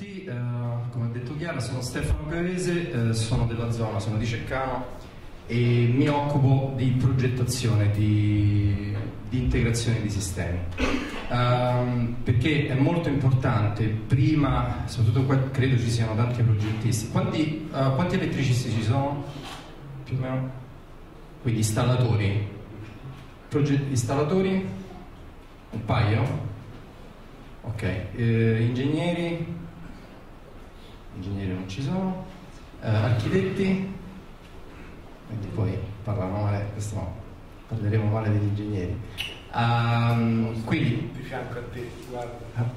tutti, come ha detto Chiara, sono Stefano Gavese, sono della zona, sono di Ceccano e mi occupo di progettazione, di integrazione di sistemi, perché è molto importante. Prima, soprattutto qua credo ci siano tanti progettisti. Quanti elettricisti ci sono? Più o meno? Quindi installatori? Installatori? Un paio? Ok, ingegneri non ci sono, architetti, quindi poi parlano male, questo no, parleremo male degli ingegneri. Quindi di fianco a te, guarda.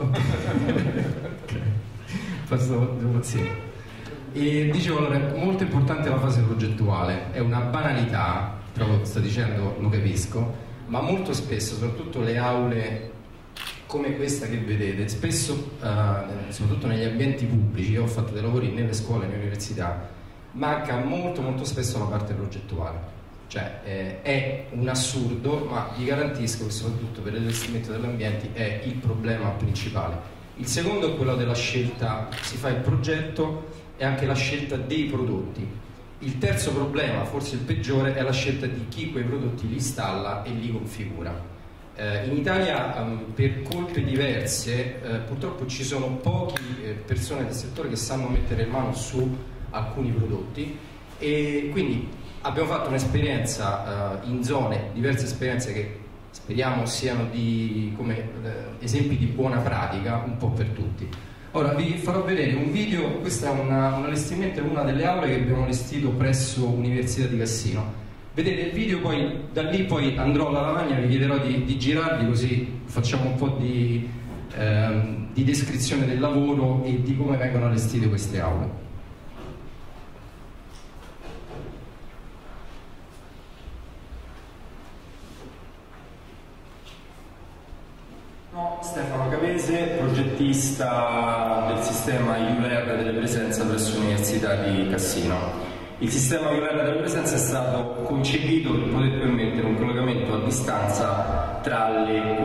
Ok, sì. E dicevo, allora, è molto importante la fase progettuale, è una banalità, però sto dicendo, lo capisco, ma molto spesso, soprattutto le aule come questa che vedete, spesso, soprattutto negli ambienti pubblici, io ho fatto dei lavori nelle scuole e nelle università, manca molto spesso la parte progettuale. Cioè è un assurdo, ma vi garantisco che soprattutto per l'allestimento dell'ambiente è il problema principale. Il secondo è quello della scelta, si fa il progetto e anche la scelta dei prodotti. Il terzo problema, forse il peggiore, è la scelta di chi quei prodotti li installa e li configura. In Italia per colpe diverse purtroppo ci sono poche persone del settore che sanno mettere in mano su alcuni prodotti, e quindi abbiamo fatto un'esperienza in zone, diverse esperienze che speriamo siano come esempi di buona pratica un po' per tutti. Ora vi farò vedere un video. Questo è un allestimento in una delle aule che abbiamo allestito presso Università di Cassino. Vedete il video, poi da lì poi andrò alla lavagna, vi chiederò di girarli, così facciamo un po' di descrizione del lavoro e di come vengono allestite queste aule. Stefano Gavese, progettista del sistema ULER delle presenze presso l'Università di Cassino. Il sistema ULER delle presenze è stato concepito per poter permettere un collegamento a distanza tra le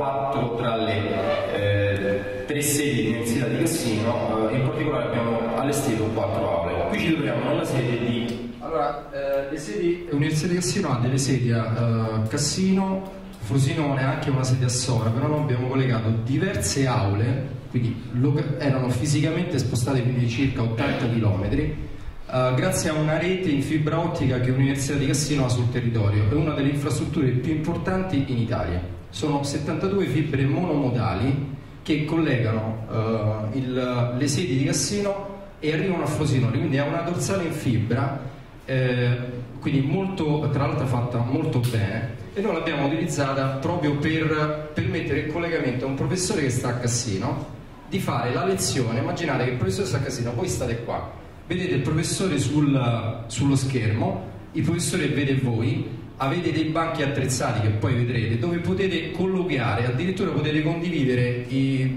tre sedi dell'Università di Cassino, in particolare abbiamo allestito 4 aule. Qui ci troviamo nella sede di... Allora, l'Università di Cassino ha delle sedi a Cassino, Frosinone, anche una sede a Sora, però noi abbiamo collegato diverse aule, quindi erano fisicamente spostate quindi circa 80 km, grazie a una rete in fibra ottica che l'Università di Cassino ha sul territorio. È una delle infrastrutture più importanti in Italia. Sono 72 fibre monomodali che collegano le sedi di Cassino e arrivano a Frosinone, quindi ha una dorsale in fibra, quindi molto, tra l'altro fatta molto bene, e noi l'abbiamo utilizzata proprio per permettere il collegamento a un professore che sta a Cassino di fare la lezione. Immaginate che il professore sta a Cassino, voi state qua, vedete il professore sullo schermo, il professore vede voi, avete dei banchi attrezzati che poi vedrete, dove potete colloquiare, addirittura potete condividere i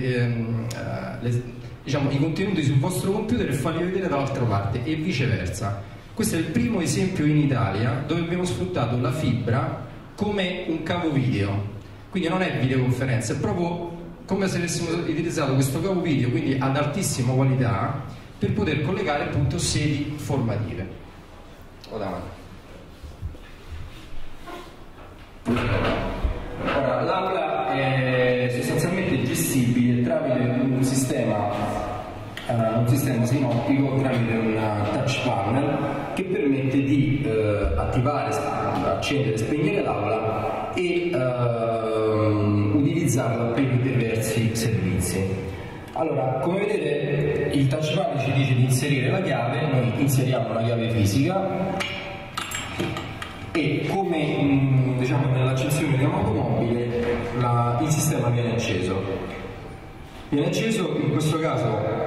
contenuti sul vostro computer e farli vedere dall'altra parte e viceversa. Questo è il primo esempio in Italia dove abbiamo sfruttato la fibra come un cavo video, quindi non è videoconferenza, è proprio come se avessimo utilizzato questo cavo video, quindi ad altissima qualità, per poter collegare appunto sedi formative. Ora, l'aula è sostanzialmente gestibile tramite un sistema sinottico, tramite un touch panel che permette di attivare, accendere e spegnere l'aula e utilizzarla per i diversi servizi. Allora, come vedete il touch panel ci dice di inserire la chiave, noi inseriamo una chiave fisica e come diciamo nell'accensione di un'automobile il sistema viene acceso. Viene acceso, in questo caso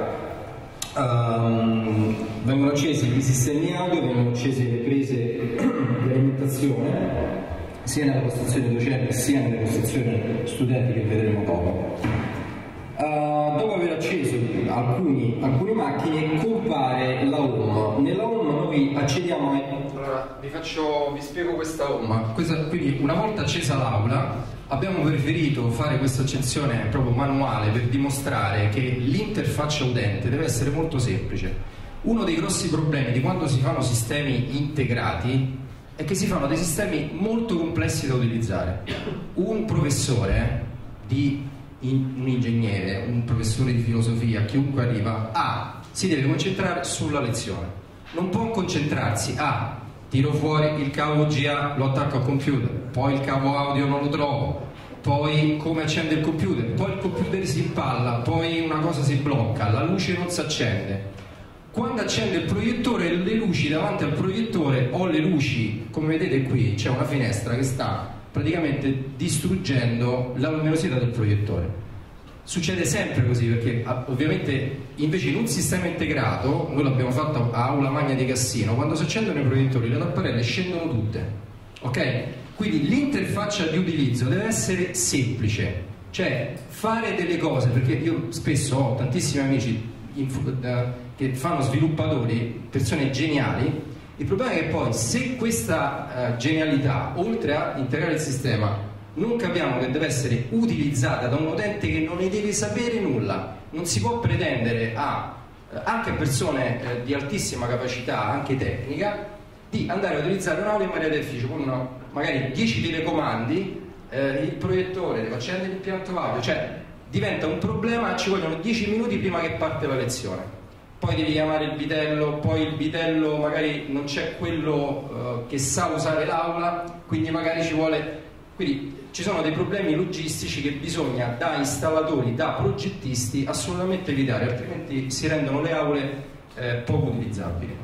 vengono accesi i sistemi audio, vengono accese le prese di alimentazione sia nella postazione docente sia nelle postazioni studenti che vedremo dopo. Dopo aver acceso alcune macchine compare la home. Nella home noi accediamo a... Allora vi spiego questa home. Quindi una volta accesa l'aula abbiamo preferito fare questa accensione proprio manuale per dimostrare che l'interfaccia utente deve essere molto semplice. Uno dei grossi problemi di quando si fanno sistemi integrati è che si fanno dei sistemi molto complessi da utilizzare. Un professore, un ingegnere, un professore di filosofia, chiunque arriva, si deve concentrare sulla lezione. Non può concentrarsi tiro fuori il cavo VGA, lo attacco al computer, poi il cavo audio non lo trovo, poi come accende il computer, poi il computer si impalla, poi una cosa si blocca, la luce non si accende. Quando accende il proiettore, le luci davanti al proiettore o le luci, come vedete qui, c'è una finestra che sta praticamente distruggendo la luminosità del proiettore. Succede sempre così, perché ovviamente invece in un sistema integrato, noi l'abbiamo fatto a Aula Magna di Cassino, quando si accendono i proiettori le lamparelle scendono tutte, ok? Quindi l'interfaccia di utilizzo deve essere semplice, cioè fare delle cose, perché io spesso ho tantissimi amici che fanno sviluppatori, persone geniali. Il problema è che poi se questa genialità, oltre a integrare il sistema, non capiamo che deve essere utilizzata da un utente che non ne deve sapere nulla, non si può pretendere anche a persone di altissima capacità, anche tecnica, di andare a utilizzare un'aula in maniera d'ufficio con magari 10 telecomandi, il proiettore, deve accendere l'impianto audio, cioè diventa un problema, ci vogliono 10 minuti prima che parte la lezione, poi devi chiamare il bidello, poi il bidello magari non c'è quello che sa usare l'aula, quindi magari ci vuole, quindi ci sono dei problemi logistici che bisogna da installatori, da progettisti assolutamente evitare, altrimenti si rendono le aule poco utilizzabili.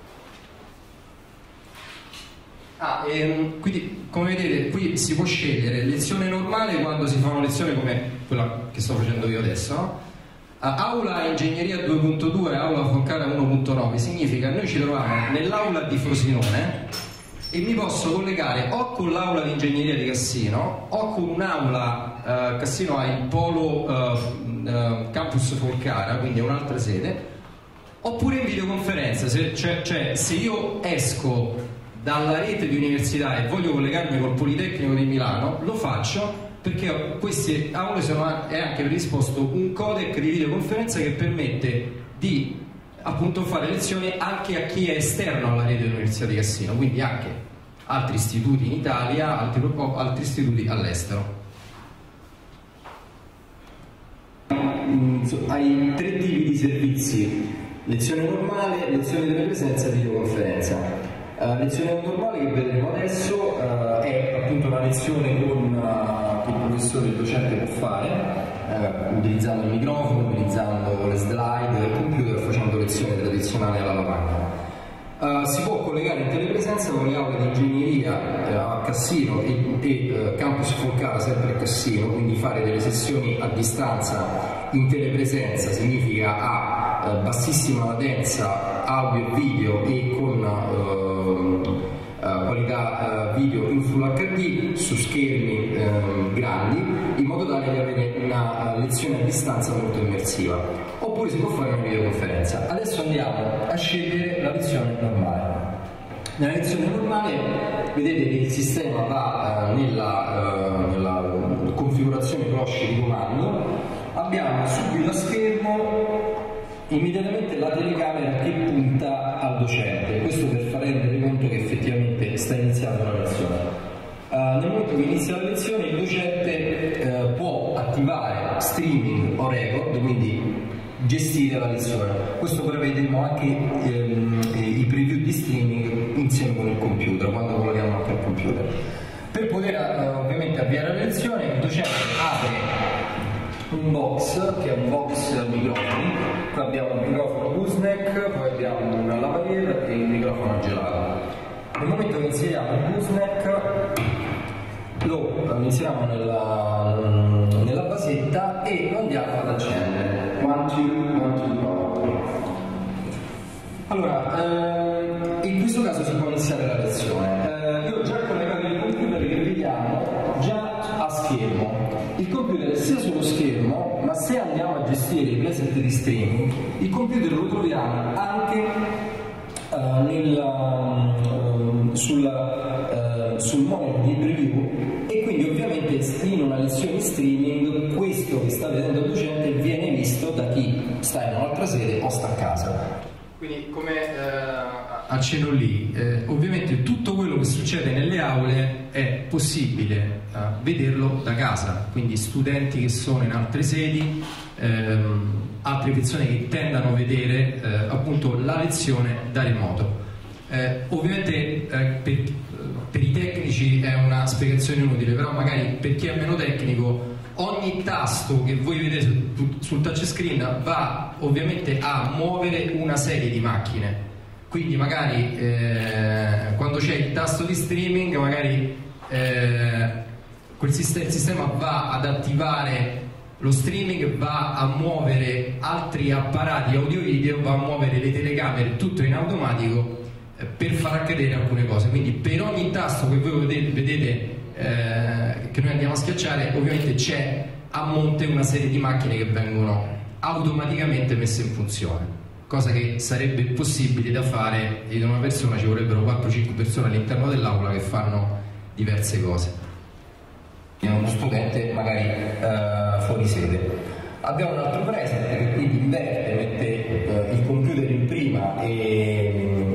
Quindi come vedete qui si può scegliere lezione normale quando si fa una lezione come quella che sto facendo io adesso, no? Aula Ingegneria 2.2, Aula Foccara 1.9 significa noi ci troviamo nell'aula di Frosinone e mi posso collegare o con l'aula di ingegneria di Cassino o con un'aula, Cassino ha il polo Campus Foccara, quindi è un'altra sede, oppure in videoconferenza, cioè se io esco dalla rete di università e voglio collegarmi col Politecnico di Milano, lo faccio perché a queste aule è anche predisposto un codec di videoconferenza che permette di appunto fare lezioni anche a chi è esterno alla rete dell'Università di Cassino, quindi anche altri istituti in Italia, altri istituti all'estero. Hai 3 tipi di servizi: lezione normale, lezione di presenza e videoconferenza. Lezione normale che vedremo adesso è appunto una lezione che il professore, il docente può fare utilizzando il microfono, utilizzando le slide del computer, facendo lezione tradizionale alla lavagna. Si può collegare in telepresenza con le aule di ingegneria a Cassino e Campus Foccara sempre a Cassino, quindi fare delle sessioni a distanza in telepresenza significa a bassissima latenza audio e video e con qualità video in Full HD su schermi grandi, in modo tale da avere una lezione a distanza molto immersiva. Oppure si può fare una videoconferenza. Adesso andiamo a scegliere la lezione normale. Nella lezione normale vedete che il sistema va nella configurazione cloche di comando, abbiamo subito a schermo immediatamente la telecamera che punta al docente, questo per far rendere conto che effettivamente sta iniziando la lezione. Nel momento che inizia la lezione il docente può attivare streaming o record, quindi gestire la lezione. Questo prevedremo anche i preview di streaming insieme con il computer, quando colleghiamo anche al computer. Per poter ovviamente avviare la lezione il docente apre un box, che è un box microfoni. Qui abbiamo un microfono gooseneck, poi abbiamo una lavalier e un microfono gelato. Nel momento che inseriamo il gooseneck lo inseriamo nella basetta e lo andiamo ad accendere. Allora, in questo caso si può iniziare la lezione. Io ho già collegato il computer che vediamo già a schermo. Il computer è sia sullo schermo, ma se andiamo a gestire i preset di streaming, il computer lo troviamo anche sul monitor di preview, e quindi ovviamente in una lezione in streaming questo che sta vedendo il docente viene visto da chi sta in un'altra sede o sta a casa. Quindi come accenno lì, ovviamente tutto quello che succede nelle aule è possibile vederlo da casa, quindi studenti che sono in altre sedi, altre persone che tendano a vedere appunto la lezione da remoto. Ovviamente per i tecnici è una spiegazione inutile, però magari per chi è meno tecnico ogni tasto che voi vedete sul touchscreen va ovviamente a muovere una serie di macchine, quindi magari quando c'è il tasto di streaming magari il sistema va ad attivare lo streaming, va a muovere altri apparati audio-video, va a muovere le telecamere, tutto in automatico per far accadere alcune cose. Quindi per ogni tasto che voi vedete che noi andiamo a schiacciare, ovviamente c'è a monte una serie di macchine che vengono automaticamente messe in funzione, cosa che sarebbe possibile da fare in una persona, ci vorrebbero 4-5 persone all'interno dell'aula che fanno diverse cose. Uno studente magari fuori sede. Abbiamo un altro presente che quindi inverte, mette il computer in prima e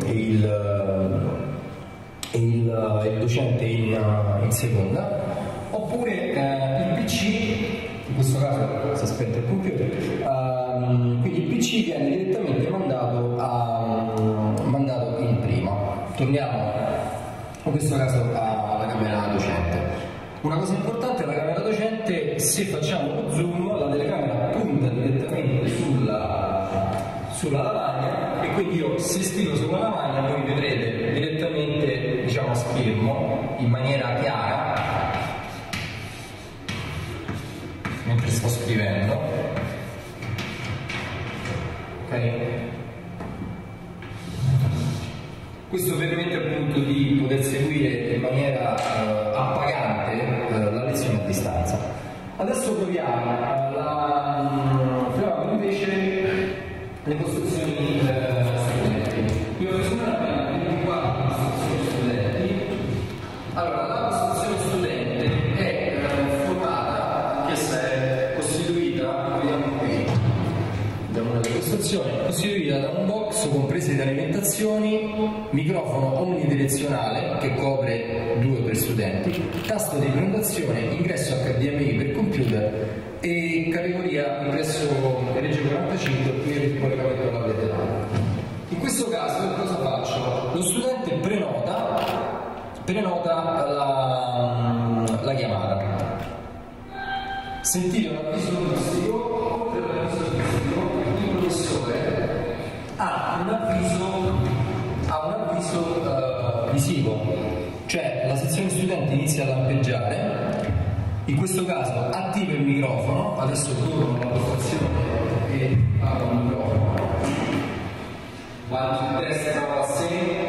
il docente in seconda, oppure il PC, in questo caso si è spento il computer, quindi il PC viene direttamente mandato in prima. Torniamo in questo caso alla camera docente. Una cosa importante, la camera docente, se facciamo lo zoom, la telecamera punta direttamente sulla lavagna, e quindi io se scrivo sulla lavagna voi vedrete direttamente, diciamo, a schermo in maniera chiara mentre sto scrivendo, ok? Questo permette appunto di poter seguire in maniera appagante la lezione a distanza. Adesso proviamo invece le costruzioni studenti. Qui ho preso una 24 costruzioni studenti. Allora, la costruzione studente è formata, anch'essa è costituita, vediamo qui, abbiamo una costruzione costituita da un box con prese di alimentazioni, microfono omnidirezionale che copre 2 per studenti, tasto di prenotazione, ingresso HDMI per computer e categoria ingresso Reggio 45 per il collegamento alla rete. In questo caso cosa faccio? Lo studente prenota la chiamata. Sentite un avviso visivo, oltre all'avviso visivo, il professore ha un avviso visivo, cioè la sezione studente inizia a lampeggiare. In questo caso attiva il microfono, adesso torno alla postazione e apro il microfono, vado su destra a segno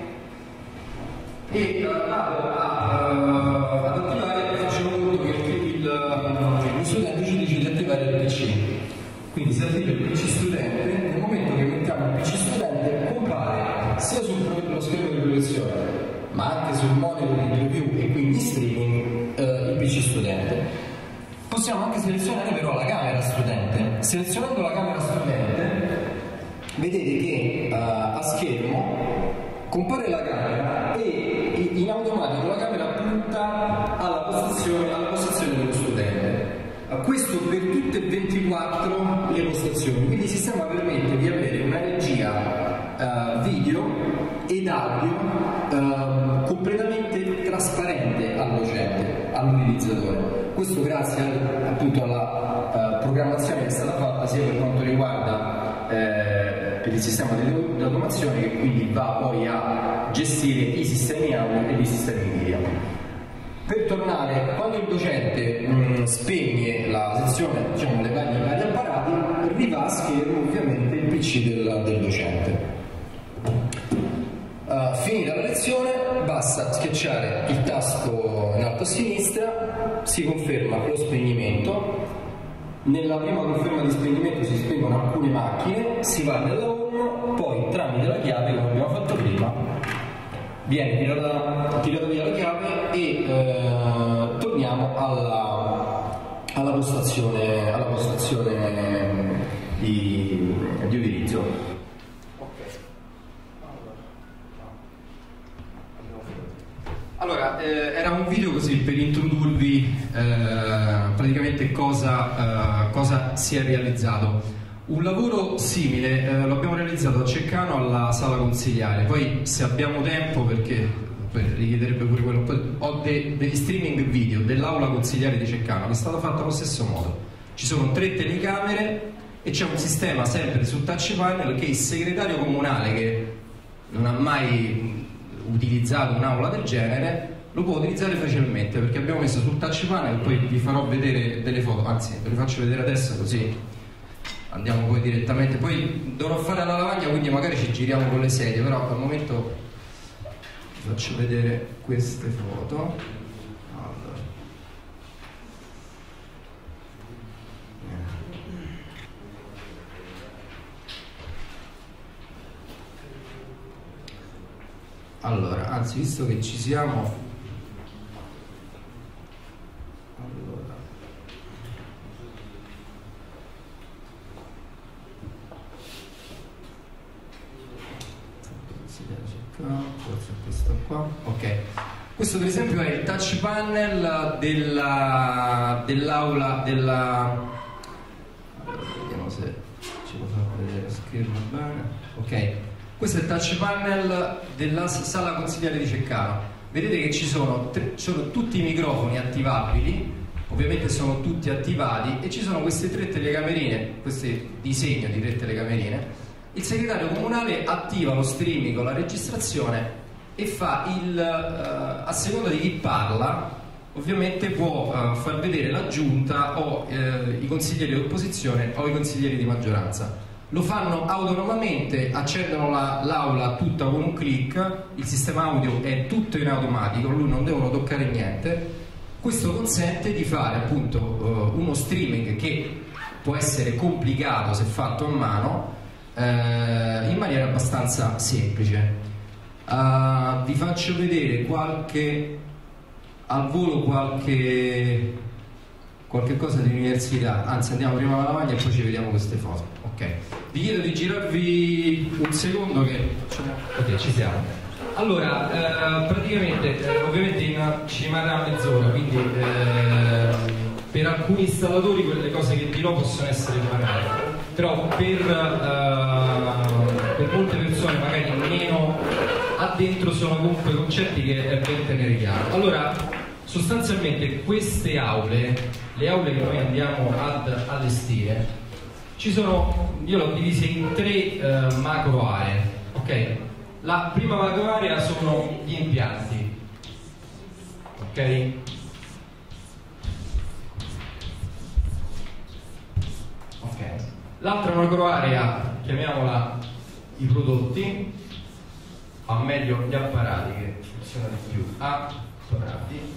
e vado ad attivare, facciamo conto che lo studente ci dice di attivare il PC. Quindi si attiva il PC studente, nel momento che mettiamo il PC studente compare sia sullo schermo di proiezione ma anche sul monitor di preview e quindi streaming il PC studente. Possiamo anche selezionare però la camera studente. Selezionando la camera studente vedete che a schermo compare la camera e in automatico la camera punta alla postazione dello studente. Questo per tutte e 24 le postazioni, quindi il sistema permette di avere una regia video ed audio completamente trasparente al docente, all'utilizzatore. Questo grazie appunto alla programmazione che è stata fatta sia per quanto riguarda per il sistema di automazione, che quindi va poi a gestire i sistemi audio e i sistemi video. Per tornare, quando il docente spegne la sezione, diciamo, dei vari apparati, arriva a schermo ovviamente il PC del docente. Finita la lezione, basta schiacciare il tasto in alto a sinistra, si conferma lo spegnimento. Nella prima conferma di spegnimento si spengono alcune macchine, si va nella home, poi tramite la chiave, come abbiamo fatto viene tirata via la chiave e torniamo alla postazione di utilizzo. Allora, era un video così per introdurvi praticamente cosa si è realizzato. Un lavoro simile lo abbiamo realizzato a Ceccano alla sala consigliare. Poi se abbiamo tempo, perché richiederebbe pure quello, ho degli streaming video dell'aula consigliare di Ceccano che è stato fatto allo stesso modo. Ci sono 3 telecamere e c'è un sistema sempre sul touch panel che il segretario comunale che non ha mai utilizzato un'aula del genere lo può utilizzare facilmente, perché abbiamo messo sul touch panel. Poi vi farò vedere delle foto, anzi ve le faccio vedere adesso così andiamo poi direttamente. Poi dovrò fare la lavagna, quindi magari ci giriamo con le sedie, però al momento vi faccio vedere queste foto. Allora, anzi, visto che ci siamo, allora, forse questo qua, ok. Questo per esempio è il touch panel dell'aula della, vediamo se ci può far vedere lo schermo bene, ok. Questo è il touch panel della sala consigliare di Ceccano. Vedete che ci sono tutti i microfoni attivabili, ovviamente sono tutti attivati, e ci sono queste 3 telecamerine, questo disegno di 3 telecamerine. Il segretario comunale attiva lo streaming o la registrazione e fa a seconda di chi parla, ovviamente può far vedere la giunta o i consiglieri di opposizione o i consiglieri di maggioranza. Lo fanno autonomamente, accendono l'aula tutta con un click, il sistema audio è tutto in automatico, lui non devono toccare niente. Questo consente di fare appunto uno streaming che può essere complicato se fatto a mano, in maniera abbastanza semplice. Vi faccio vedere al volo qualche cosa di università, anzi andiamo prima alla lavagna e poi ci vediamo queste foto. Ok, vi chiedo di girarvi un secondo che ok, ci siamo. Allora, praticamente ovviamente ci rimarrà mezz'ora, quindi per alcuni installatori quelle cose che dirò possono essere banali, però per molte persone magari meno addentro sono comunque concetti che è ben tenere chiaro. Allora, sostanzialmente queste aule, le aule che noi andiamo ad allestire, io l'ho divise in 3 macro aree, ok? La prima macro area sono gli impianti, ok? Ok. L'altra macro area, chiamiamola i prodotti, o meglio gli apparati, che funziona di più, apparati.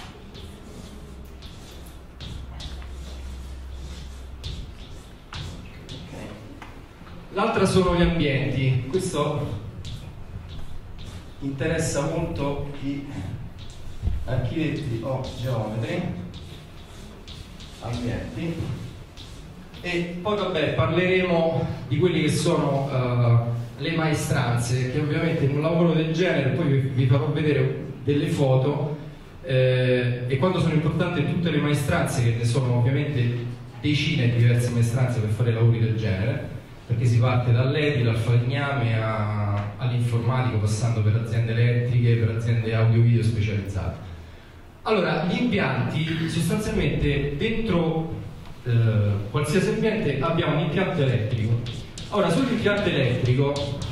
L'altra sono gli ambienti. Questo interessa molto gli architetti o geometri. Ambienti. E poi vabbè, parleremo di quelli che sono le maestranze, che ovviamente in un lavoro del genere, poi vi farò vedere delle foto, e quando sono importanti tutte le maestranze, che ne sono ovviamente decine di diverse maestranze per fare lavori del genere, perché si parte dall'edile al falegname all'informatico, passando per aziende elettriche, per aziende audio-video specializzate. Allora, gli impianti, sostanzialmente dentro qualsiasi ambiente abbiamo un impianto elettrico. Ora, sull'impianto elettrico,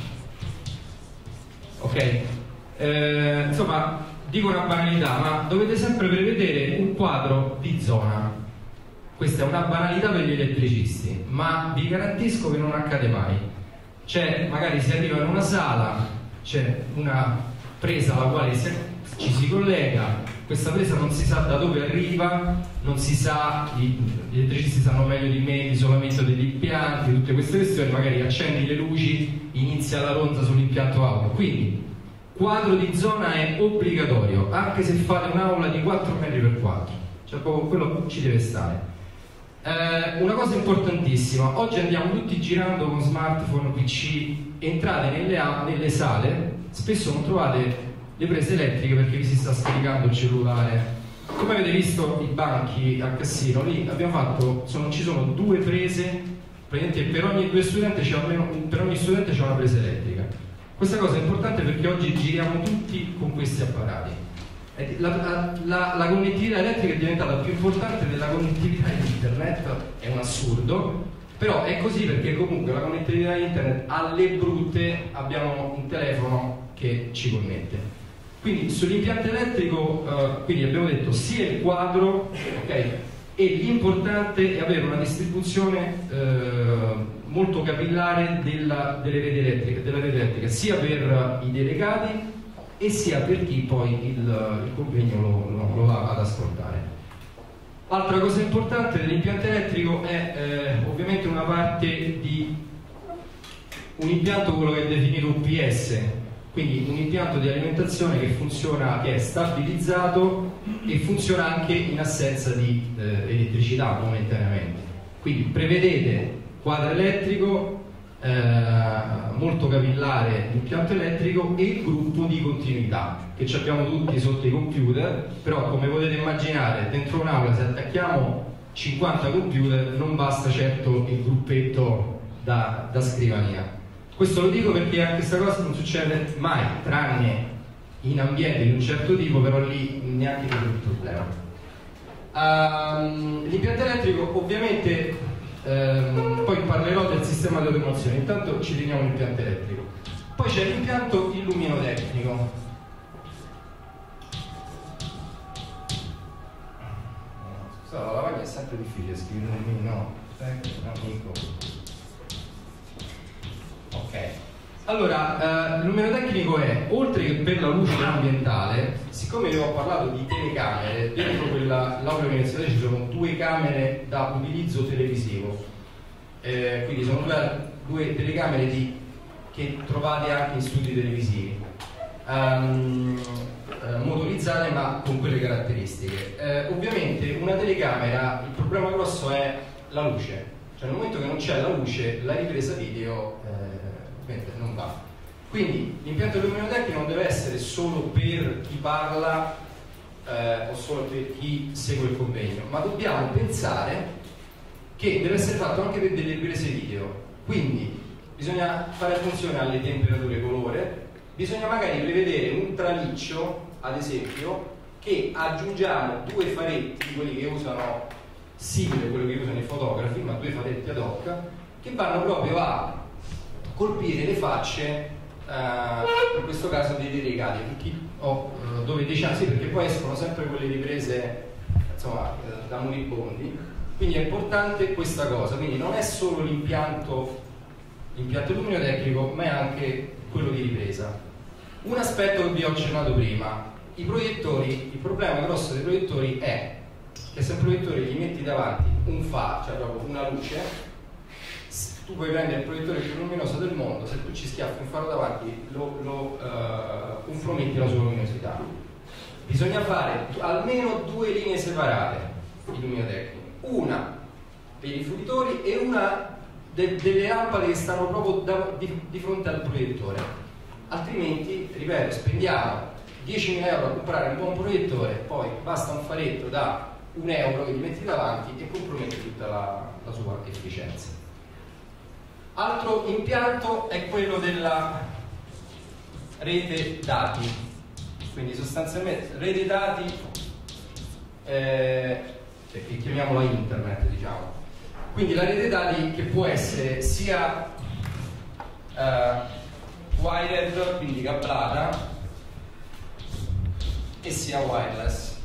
ok, insomma, dico una banalità, ma dovete sempre prevedere un quadro di zona. Questa è una banalità per gli elettricisti, ma vi garantisco che non accade mai. Magari si arriva in una sala, c'è una presa alla quale ci si collega, questa presa non si sa da dove arriva, non si sa, gli elettricisti sanno meglio di me l'isolamento degli impianti, tutte queste questioni, magari accendi le luci, inizia la ronda sull'impianto audio. Quindi quadro di zona è obbligatorio, anche se fate un'aula di 4 metri per 4, cioè proprio quello ci deve stare. Una cosa importantissima, oggi andiamo tutti girando con smartphone, PC, entrate nelle sale, spesso non trovate le prese elettriche perché vi si sta scaricando il cellulare. Come avete visto i banchi al cassino, lì abbiamo fatto, ci sono 2 prese, praticamente per ogni 2 studenti per ogni studente c'è una presa elettrica. Questa cosa è importante perché oggi giriamo tutti con questi apparati. La connettività elettrica è diventata più importante della connettività internet, è un assurdo, però è così perché comunque la connettività internet alle brutte abbiamo un telefono che ci connette. Quindi sull'impianto elettrico quindi abbiamo detto sia il quadro, okay, e l'importante è avere una distribuzione molto capillare della rete elettrica, sia per i delegati e sia per chi poi il convegno lo va ad ascoltare. Altra cosa importante dell'impianto elettrico è ovviamente una parte di un impianto, quello che è definito UPS, quindi un impianto di alimentazione che funziona, che è stabilizzato e funziona anche in assenza di elettricità momentaneamente. Quindi prevedete quadro elettrico, molto capillare l'impianto elettrico e il gruppo di continuità che ci abbiamo tutti sotto i computer, però come potete immaginare dentro un'aula se attacchiamo 50 computer non basta certo il gruppetto da scrivania. Questo lo dico perché anche questa cosa non succede mai, tranne in ambienti di un certo tipo, però lì neanche quello è il problema. L'impianto elettrico ovviamente poi parlerò del sistema di automazione, intanto ci teniamo l'impianto elettrico. Poi c'è l'impianto illuminotecnico. Scusate, la lavagna è sempre difficile scrivere no, amico. Ok. Allora, l'illuminotecnico è, oltre che per la luce ambientale, siccome io ho parlato di telecamere, dentro l'aula universitaria ci sono 2 camere da utilizzo televisivo, quindi sono 2 telecamere che trovate anche in studi televisivi, motorizzate ma con quelle caratteristiche. Ovviamente una telecamera, il problema grosso è la luce, cioè nel momento che non c'è la luce la ripresa video non va. Quindi l'impianto illuminotecnico non deve essere solo per chi parla o solo per chi segue il convegno, ma dobbiamo pensare che deve essere fatto anche per delle riprese video. Quindi bisogna fare attenzione alle temperature colore, bisogna magari prevedere un traliccio, ad esempio, che aggiungiamo 2 faretti, quelli che usano simile a quello che usano i fotografi, ma 2 faretti ad hoc, che vanno proprio a colpire le facce, in questo caso dei delegati, dove diciamo sì, perché poi escono sempre quelle riprese insomma da moribondi, quindi è importante questa cosa. Quindi non è solo l'impianto illuminotecnico, ma è anche quello di ripresa. Un aspetto che vi ho accennato prima, i proiettori. Il problema grosso dei proiettori è che se un proiettore gli metti davanti un cioè proprio una luce, tu puoi prendere il proiettore più luminoso del mondo, se tu ci schiaffi un faro davanti comprometti la sua luminosità. Bisogna fare almeno 2 linee separate illuminotecniche, una per i riflettori e una delle lampade che stanno proprio di fronte al proiettore, altrimenti, ripeto, spendiamo 10.000 euro a comprare un buon proiettore, poi basta un faretto da €1 che gli metti davanti e compromette tutta la sua efficienza. Altro impianto è quello della rete dati, quindi sostanzialmente rete dati che chiamiamola internet, diciamo. Quindi la rete dati che può essere sia wired, quindi cablata, e sia wireless.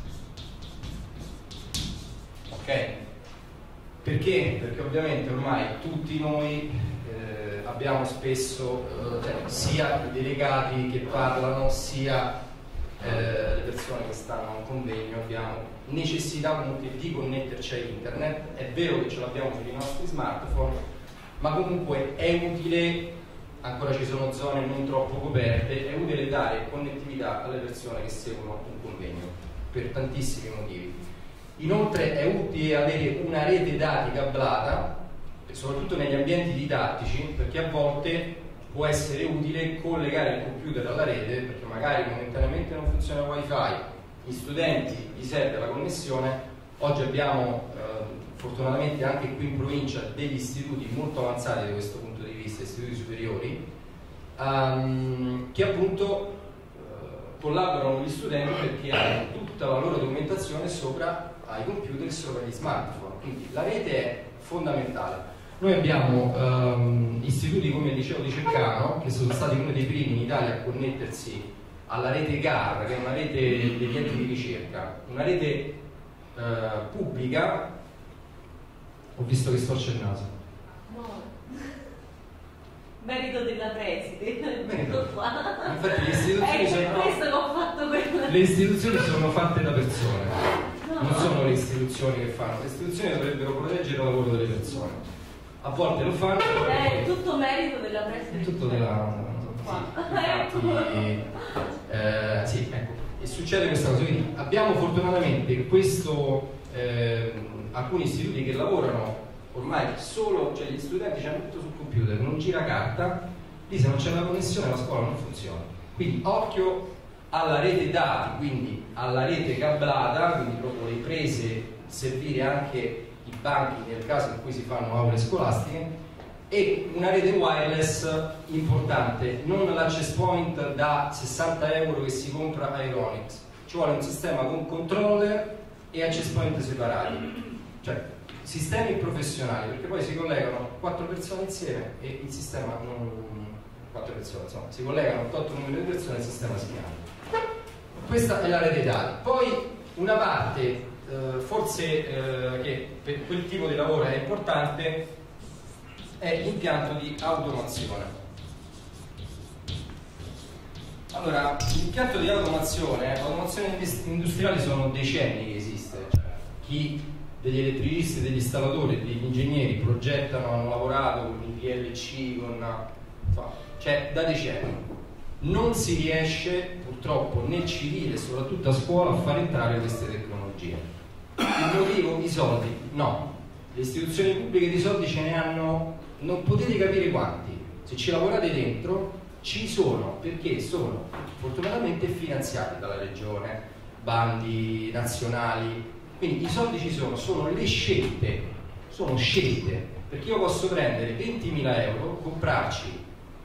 Ok? Perché? Perché ovviamente ormai tutti noi abbiamo spesso sia i delegati che parlano, sia le persone che stanno a un convegno, abbiamo necessità comunque di connetterci a internet. È vero che ce l'abbiamo sui nostri smartphone, ma comunque è utile ancora ci sono zone non troppo coperte, è utile dare connettività alle persone che seguono un convegno, per tantissimi motivi. Inoltre è utile avere una rete dati cablata, soprattutto negli ambienti didattici, perché a volte può essere utile collegare il computer alla rete, perché magari momentaneamente non funziona il wifi, gli studenti gli serve la connessione. Oggi abbiamo fortunatamente anche qui in provincia degli istituti molto avanzati da questo punto di vista, istituti superiori, che appunto collaborano con gli studenti perché hanno tutta la loro documentazione sopra ai computer e sopra gli smartphone, quindi la rete è fondamentale. Noi abbiamo istituti come il liceo di Ceccano, che sono stati uno dei primi in Italia a connettersi alla rete GAR, che è una rete degli enti di ricerca, una rete pubblica. Ho visto che storce il naso. No. Merito della preside. Infatti le istituzioni sono... questo che ho fatto quello. Le istituzioni sono fatte da persone, no. Non sono le istituzioni che fanno, le istituzioni dovrebbero proteggere il lavoro delle persone. A volte lo fanno. È tutto merito della preside. Tutto della... Sì, ecco. E succede questa cosa, quindi abbiamo fortunatamente questo, alcuni istituti che lavorano ormai solo, cioè gli studenti hanno tutto sul computer, non gira carta, lì se non c'è la connessione la scuola non funziona. Quindi occhio alla rete dati, quindi alla rete cablata, quindi proprio le prese, servire anche i banchi nel caso in cui si fanno aule scolastiche, e una rete wireless importante, non l'access point da 60 euro che si compra a Aeronix, ci vuole un sistema con controller e access point separati, cioè sistemi professionali, perché poi si collegano 4 persone insieme e il sistema non... 4 persone, insomma, si collegano 8 numeri di persone e il sistema si chiama. Questa è la rete dati. Poi una parte forse che per quel tipo di lavoro è importante è l'impianto di automazione. Allora, l'impianto di automazione industriale sono decenni che esiste, cioè, chi degli elettricisti, degli installatori, degli ingegneri progettano, hanno lavorato con i PLC, cioè da decenni. Non si riesce purtroppo nel civile, soprattutto a scuola, a far entrare queste tecnologie. Il motivo? I soldi? No. Le istituzioni pubbliche di soldi ce ne hanno, non potete capire quanti. Se ci lavorate dentro, ci sono, perché sono fortunatamente finanziati dalla regione, bandi nazionali, quindi i soldi ci sono le scelte, sono scelte, perché io posso prendere 20.000 euro, comprarci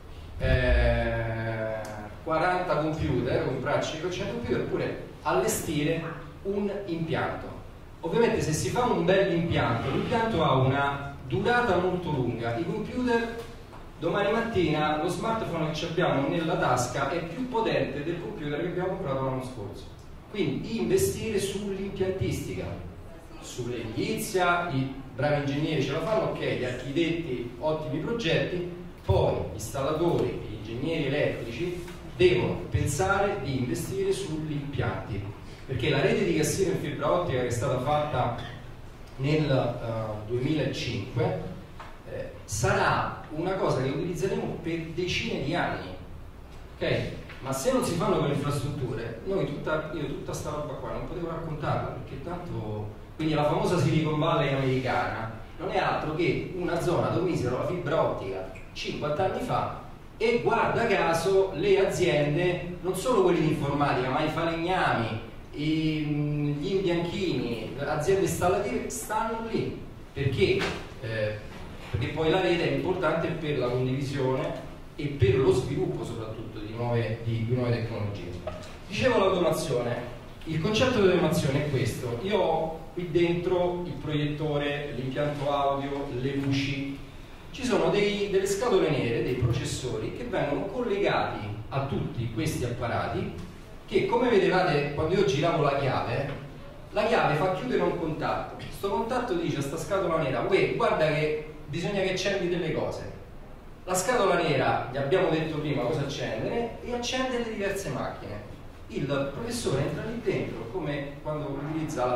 40 computer, comprarci 100 computer, oppure allestire un impianto. Ovviamente se si fa un bel impianto, l'impianto ha una durata molto lunga. I computer, domani mattina lo smartphone che abbiamo nella tasca è più potente del computer che abbiamo comprato l'anno scorso. Quindi investire sull'impiantistica, sull'edilizia, i bravi ingegneri ce la fanno, ok, gli architetti ottimi progetti, poi gli installatori, gli ingegneri elettrici devono pensare di investire sugli impianti, perché la rete di cassino in fibra ottica che è stata fatta nel 2005 sarà una cosa che utilizzeremo per decine di anni, ok? Ma se non si fanno quelle infrastrutture, io tutta sta roba qua non potevo raccontarla, perché tanto, quindi la famosa Silicon Valley americana non è altro che una zona dove misero la fibra ottica 50 anni fa, e guarda caso le aziende, non solo quelle di informatica, ma i falegnami, gli imbianchini, le aziende installative stanno lì, perché poi la rete è importante per la condivisione e per lo sviluppo soprattutto di nuove tecnologie. Dicevo l'automazione, il concetto di automazione è questo: io ho qui dentro il proiettore, l'impianto audio, le luci, ci sono delle scatole nere, dei processori che vengono collegati a tutti questi apparati che, come vedevate quando io giravo la chiave fa chiudere un contatto, questo contatto dice a sta scatola nera: uè, guarda che bisogna che accendi delle cose. La scatola nera, gli abbiamo detto prima cosa accendere, e accende le diverse macchine. Il professore entra lì dentro, come quando utilizza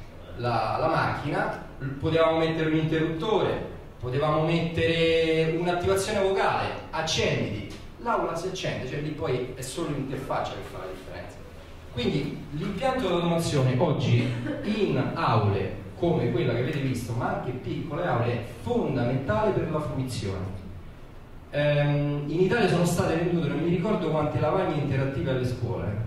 la macchina, potevamo mettere un interruttore, potevamo mettere una un'attivazione vocale, accenditi, l'aula si accende, cioè lì poi è solo l'interfaccia che fa la differenza. Quindi l'impianto di automazione oggi in aule come quella che avete visto, ma anche piccole aule, è fondamentale per la fruizione. In Italia sono state vendute, non mi ricordo quante lavagne interattive alle scuole.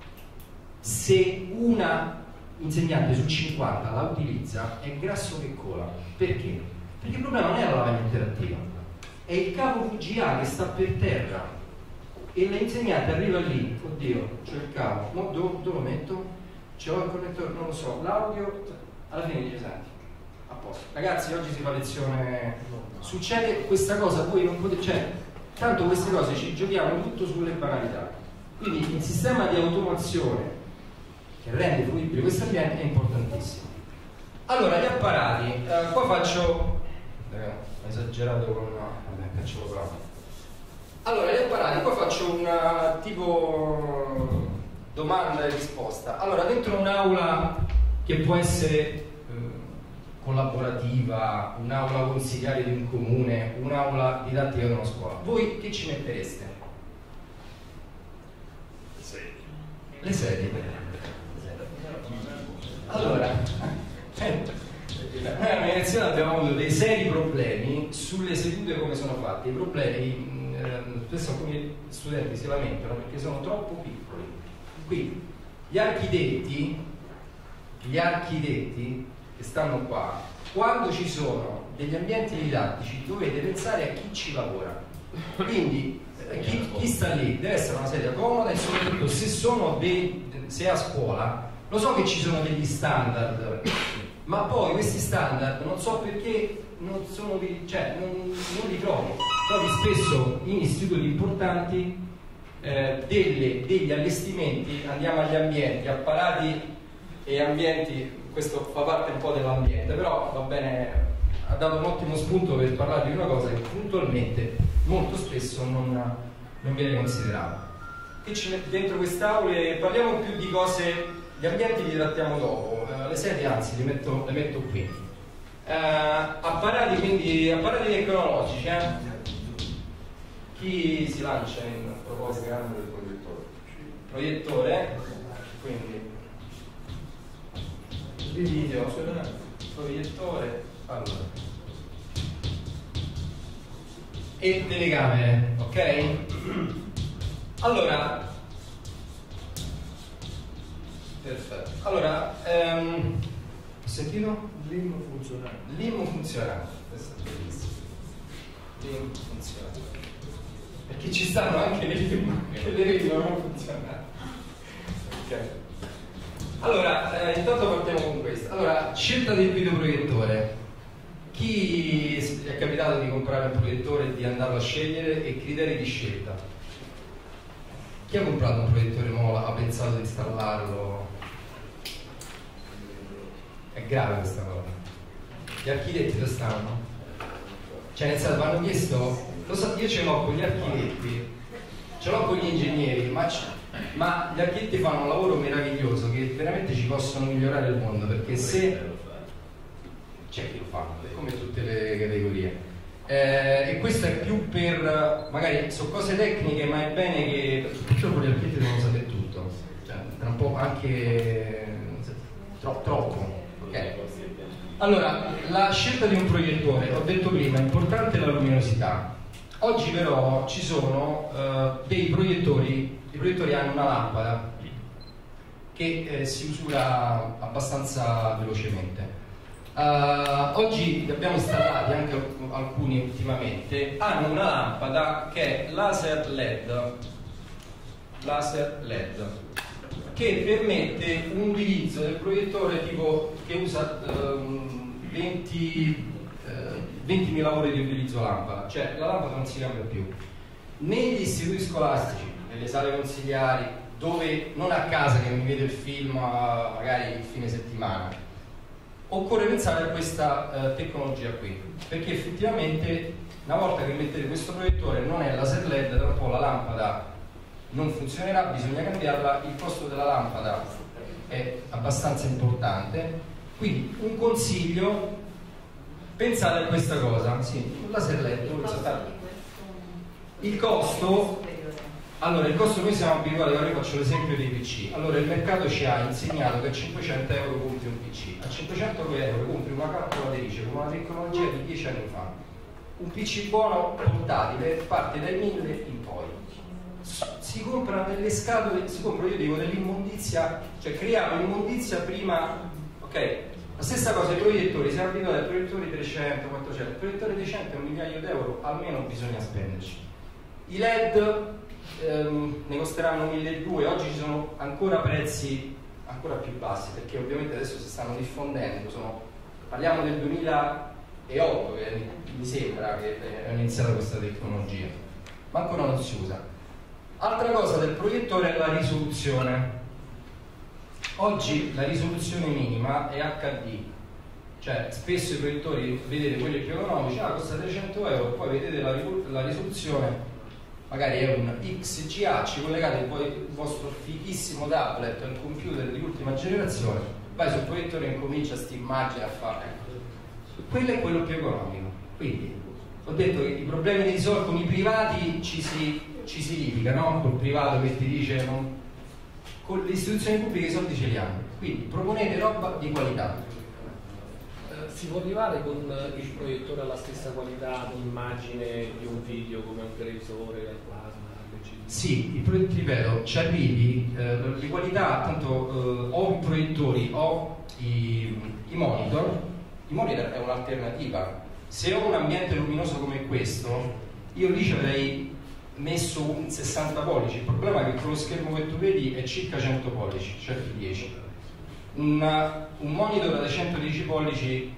Se una insegnante su 50 la utilizza, è grasso che cola. Perché? Perché il problema non è la lavagna interattiva, è il cavo VGA che sta per terra e l'insegnante arriva lì, oddio, c'ho il cavo, ma dove lo metto? C'ho il connettore, non lo so, l'audio, alla fine dice senti, a posto. Ragazzi, oggi si fa lezione, succede questa cosa, voi non potete, cioè, tanto queste cose ci giochiamo tutto sulle banalità. Quindi il sistema di automazione che rende fruibile questo ambiente è importantissimo. Allora, gli apparati, qua faccio, ho esagerato con vabbè, caccio qua. Allora, gli apparati, qua faccio un tipo domanda e risposta. Allora, dentro un'aula che può essere collaborativa, un'aula consigliare di un comune, un'aula didattica di una scuola, voi che ci mettereste? Le sedie. Allora, noi all'università abbiamo avuto dei seri problemi sulle sedute come sono fatte. I problemi, spesso alcuni studenti si lamentano perché sono troppo piccoli. Quindi gli architetti che stanno qua, quando ci sono degli ambienti didattici dovete pensare a chi ci lavora. Quindi chi sta lì deve essere una sedia comoda e soprattutto se a scuola, lo so che ci sono degli standard, ma poi questi standard non so perché non li trovi. Trovi spesso in istituti importanti degli allestimenti, andiamo agli ambienti, apparati e ambienti, questo fa parte un po' dell'ambiente, però va bene, ha dato un ottimo spunto per parlare di una cosa che puntualmente molto spesso non viene considerata. Che ci metti dentro quest'aule? Parliamo più di cose, gli ambienti li trattiamo dopo, le sedie anzi le metto qui. Apparati, quindi apparati tecnologici, chi si lancia in proposito del proiettore, quindi il video, proiettore, allora, e telecamere, ok? Allora, perfetto. Allora, ho sentito? L'IM funzionante. L'IM funzionante, questo è bellissimo. L'IM funzionante. Perché ci stanno anche le LIM che le vedono non funzionare. Ok. Allora, intanto partiamo con questo. Allora, scelta del videoproiettore. Chi è capitato di comprare un proiettore e di andarlo a scegliere e criteri di scelta? Chi ha comprato un proiettore nuovo, ha pensato di installarlo? È grave questa cosa. Gli architetti dove stanno? Cioè nel senso, mi hanno chiesto, lo so, io ce l'ho con gli architetti, ce l'ho con gli ingegneri, ma gli architetti fanno un lavoro meraviglioso che veramente ci possono migliorare il mondo, perché se c'è chi lo fa, come tutte le categorie. E questo è più per, magari sono cose tecniche, ma è bene che purtroppo gli architetti devono sapere tutto, cioè, tra un po' anche troppo. Okay. Allora, la scelta di un proiettore, ho detto prima, è importante la luminosità. Oggi però ci sono dei proiettori, i proiettori hanno una lampada che si usura abbastanza velocemente. Oggi li abbiamo installati anche alcuni ultimamente, hanno una lampada che è laser LED che permette un utilizzo del proiettore tipo che usa 20.000 ore di utilizzo lampada, cioè la lampada non si cambia più. Negli istituti scolastici, nelle sale consigliari, dove non a casa che mi vedo il film magari il fine settimana, occorre pensare a questa tecnologia qui, perché effettivamente una volta che mettete questo proiettore non è laser LED, tra un po' la lampada non funzionerà, bisogna cambiarla, il costo della lampada è abbastanza importante, quindi un consiglio pensate a questa cosa, sì, la serletta, il costo. Allora, il costo, noi siamo abituati, ora io faccio l'esempio dei PC. Allora, il mercato ci ha insegnato che a 500 euro compri un PC, a 500 euro compri una calcolatrice con una tecnologia di 10 anni fa. Un PC buono portatile parte dai 1000 in poi. Si comprano delle scatole, io dico dell'immondizia, cioè creiamo l'immondizia prima, ok? La stessa cosa i proiettori, siamo abituati ai proiettori 300, 400, il proiettore decente è €1.000.000, almeno bisogna spenderci. I LED ne costeranno 1.200, oggi ci sono ancora prezzi ancora più bassi, perché ovviamente adesso si stanno diffondendo, parliamo del 2008 che mi sembra che è iniziata questa tecnologia, ma ancora non si usa. Altra cosa del proiettore è la risoluzione. Oggi la risoluzione minima è HD, cioè spesso i proiettori, vedete quelli più economici, costa 300 euro, poi vedete la risoluzione, magari è un XGA, ci collegate poi il vostro fighissimo tablet al computer di ultima generazione, vai sul proiettore e incomincia sta immagine a fare. Quello è quello più economico. Quindi ho detto che i problemi dei soldi con i privati ci si litiga, no? Col privato che ti dice con le istituzioni pubbliche i soldi ce li hanno, quindi proponete roba di qualità. Si può arrivare con il proiettore alla stessa qualità di immagine di un video come un televisore, il plasma, sì, ripeto, ci arrivi di qualità, tanto o i proiettori o i monitor. I monitor è un'alternativa. Se ho un ambiente luminoso come questo, io lì ci avrei messo un 60 pollici, il problema è che con lo schermo che tu vedi è circa 100 pollici, 110. Un monitor da 110 pollici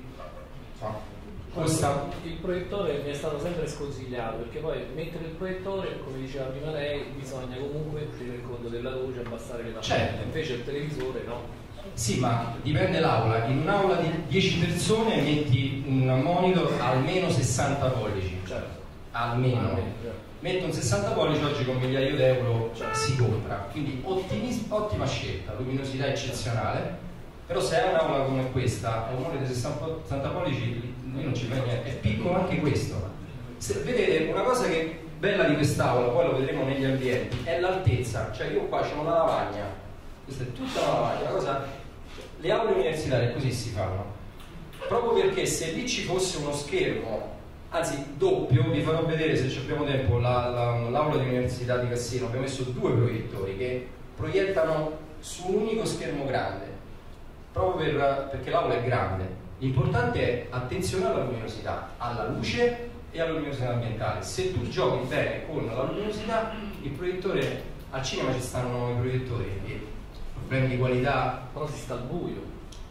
costa. Il proiettore mi è stato sempre sconsigliato, perché poi mettere il proiettore, come diceva prima lei, bisogna comunque tenere conto della luce, abbassare le tappette. Certo. Invece il televisore no. Sì, ma dipende l'aula. In un'aula di 10 persone metti un monitor almeno 60 pollici. Certo. Almeno. Metto un 60 pollici, oggi con migliaio d'euro si compra. Quindi ottima scelta, luminosità eccezionale. Però se è un'aula come questa, è un monitor di 60 pollici, lì non ci fa niente. È piccolo anche questo. Vedete, una cosa che è bella di quest'aula, poi lo vedremo negli ambienti, è l'altezza. Cioè io qua c'è una lavagna, questa è tutta una lavagna, le aule universitarie così si fanno. Proprio perché se lì ci fosse uno schermo, anzi doppio, vi farò vedere se abbiamo tempo l'aula di Università di Cassino, abbiamo messo 2 proiettori che proiettano su un unico schermo grande, proprio perché l'aula è grande. L'importante è attenzione alla luminosità, alla luce e alla luminosità ambientale. Se tu giochi bene con la luminosità, il proiettore, al cinema ci stanno i proiettori, problemi di qualità, però si sta al buio.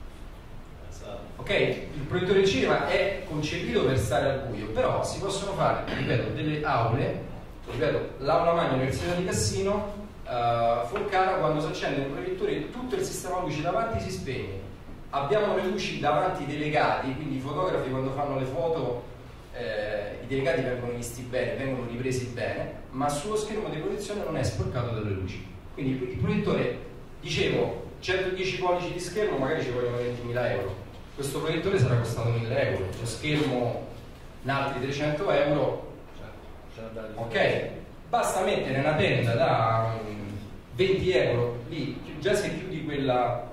Ok, il proiettore del cinema è concepito per stare al buio, però si possono fare, ripeto, delle aule, ripeto, l'aula magna Università di Cassino, Folcara, quando si accende il proiettore tutto il sistema luci davanti si spegne. Abbiamo le luci davanti delegati, quindi i fotografi quando fanno le foto, i delegati vengono visti bene, vengono ripresi bene, ma sullo schermo di proiezione non è sporcato dalle luci. Quindi il proiettore, dicevo, 110 pollici di schermo, magari ci vogliono 20.000 euro. Questo proiettore sarà costato 1.000 euro, lo schermo in altri 300 euro. Ok, basta mettere una tenda da 20 euro lì, già se chiudi quella,